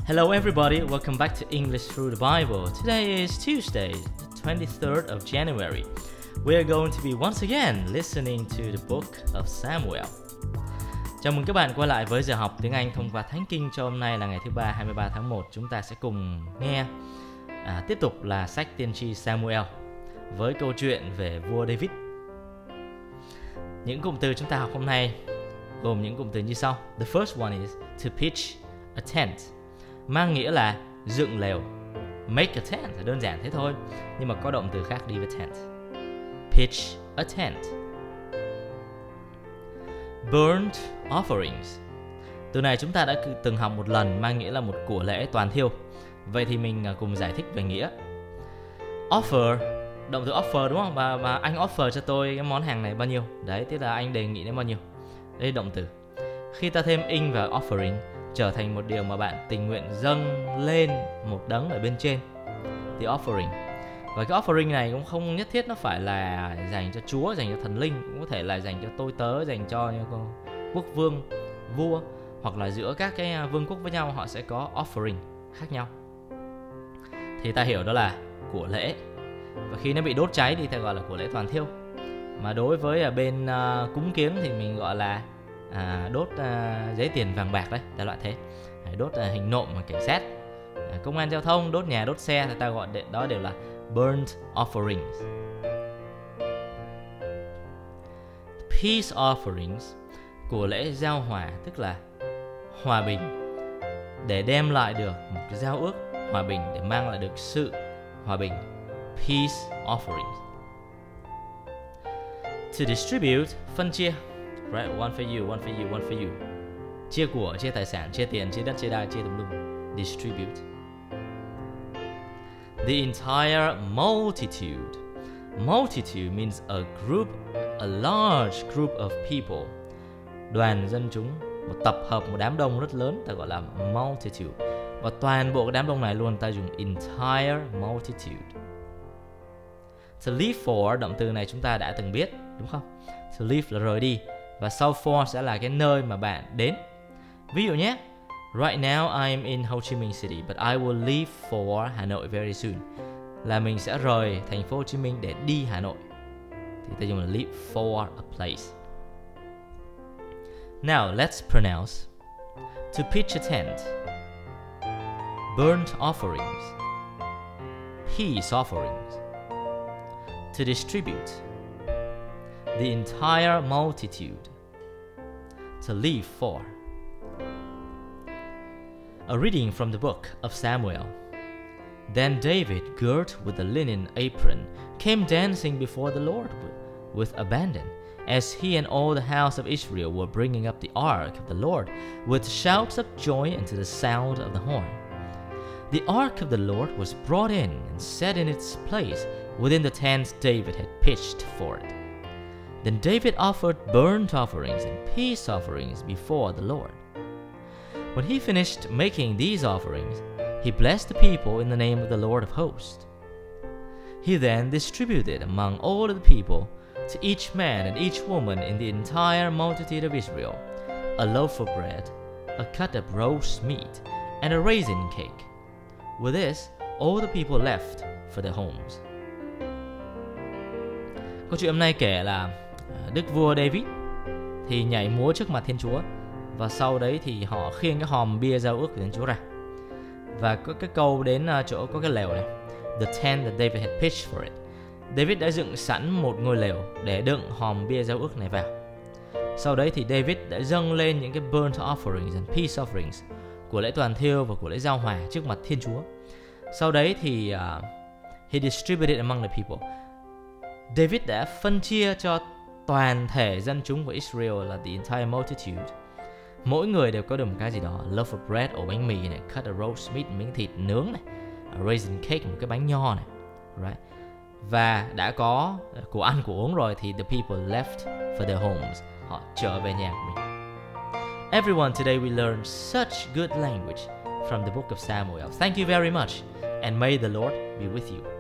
Hello everybody, welcome back to English Through the Bible. Today is Tuesday, the 23rd of January. We are going to be once again listening to the book of Samuel. Chào mừng các bạn quay lại với giờ học tiếng Anh thông qua Thánh Kinh cho hôm nay là ngày thứ ba 23 tháng 1. Chúng ta sẽ cùng nghe tiếp tục là sách tiên tri Samuel với câu chuyện về vua David. Những cụm từ chúng ta học hôm nay gồm những cụm từ như sau. The first one is to pitch a tent, mang nghĩa là dựng lều. Make a tent, đơn giản thế thôi, nhưng mà có động từ khác đi với tent. Pitch a tent. Burnt offerings. Từ này chúng ta đã từng học một lần, mang nghĩa là một của lễ toàn thiêu. Vậy thì mình cùng giải thích về nghĩa. Offer, động từ offer đúng không? Và anh offer cho tôi cái món hàng này bao nhiêu? Đấy, tức là anh đề nghị đến bao nhiêu. Đây là động từ. Khi ta thêm ing vào offering, trở thành một điều mà bạn tình nguyện dâng lên một đấng ở bên trên, thì offering. Và cái offering này cũng không nhất thiết nó phải là dành cho Chúa, dành cho thần linh, cũng có thể là dành cho tôi tớ, dành cho quốc vương, vua, hoặc là giữa các cái vương quốc với nhau họ sẽ có offering khác nhau. Thì ta hiểu đó là của lễ. Và khi nó bị đốt cháy thì ta gọi là của lễ toàn thiêu. Mà đối với bên cúng kiếng thì mình gọi là đốt giấy tiền vàng bạc đấy, đại loại thế. Đốt hình nộm cảnh sát, công an giao thông, đốt nhà, đốt xe thì ta gọi đó đều là burnt offerings. Peace offerings, của lễ giao hòa, tức là hòa bình, để đem lại được một cái giao ước hòa bình, để mang lại được sự hòa bình. Peace offerings. To distribute, phân chia. Right, one for you, one for you, one for you. Chia của, chia tài sản, chia tiền, chia đất, chia đai, chia tùm lum. Distribute. The entire multitude. Multitude means a group, a large group of people. Đoàn dân chúng, một tập hợp, một đám đông rất lớn, ta gọi là multitude. Và toàn bộ cái đám đông này luôn ta dùng entire multitude. To leave for, động từ này chúng ta đã từng biết, đúng không? To leave là rời đi. Và sau for sẽ là cái nơi mà bạn đến. Ví dụ nhé, right now I am in Ho Chi Minh City, but I will leave for Hanoi very soon. Là mình sẽ rời thành phố Hồ Chí Minh để đi Hà Nội. Thì ta dùng là leave for a place. Now let's pronounce. To pitch a tent. Burnt offerings. Peace offerings. To distribute. The entire multitude. To leave for. A reading from the book of Samuel. Then David, girt with a linen apron, came dancing before the Lord with abandon, as he and all the house of Israel were bringing up the ark of the Lord with shouts of joy and to the sound of the horn. The ark of the Lord was brought in and set in its place within the tent David had pitched for it. Then David offered burnt offerings and peace offerings before the Lord. When he finished making these offerings, he blessed the people in the name of the Lord of hosts. He then distributed among all of the people, to each man and each woman in the entire multitude of Israel, a loaf of bread, a cut of roast meat, and a raisin cake. With this, all the people left for their homes. Câu chuyện hôm nay kể là Đức vua David thì nhảy múa trước mặt Thiên Chúa, và sau đấy thì họ khiêng cái hòm bia giao ước của Thiên Chúa ra. Và có cái câu đến chỗ có cái lều này, the tent that David had pitched for it. David đã dựng sẵn một ngôi lều để đựng hòm bia giao ước này vào. Sau đấy thì David đã dâng lên những cái burnt offerings and peace offerings, của lễ toàn thiêu và của lễ giao hòa trước mặt Thiên Chúa. Sau đấy thì he distributed among the people. David đã phân chia cho toàn thể dân chúng của Israel là the entire multitude. Mỗi người đều có được một cái gì đó, loaf of bread, ổ bánh mì này, cut a roast meat, miếng thịt nướng này, a raisin cake, một cái bánh nho này, right? Và đã có của ăn của uống rồi thì the people left for their homes. Họ trở về nhà của mình. Everyone, today we learned such good language from the book of Samuel. Thank you very much, and may the Lord be with you.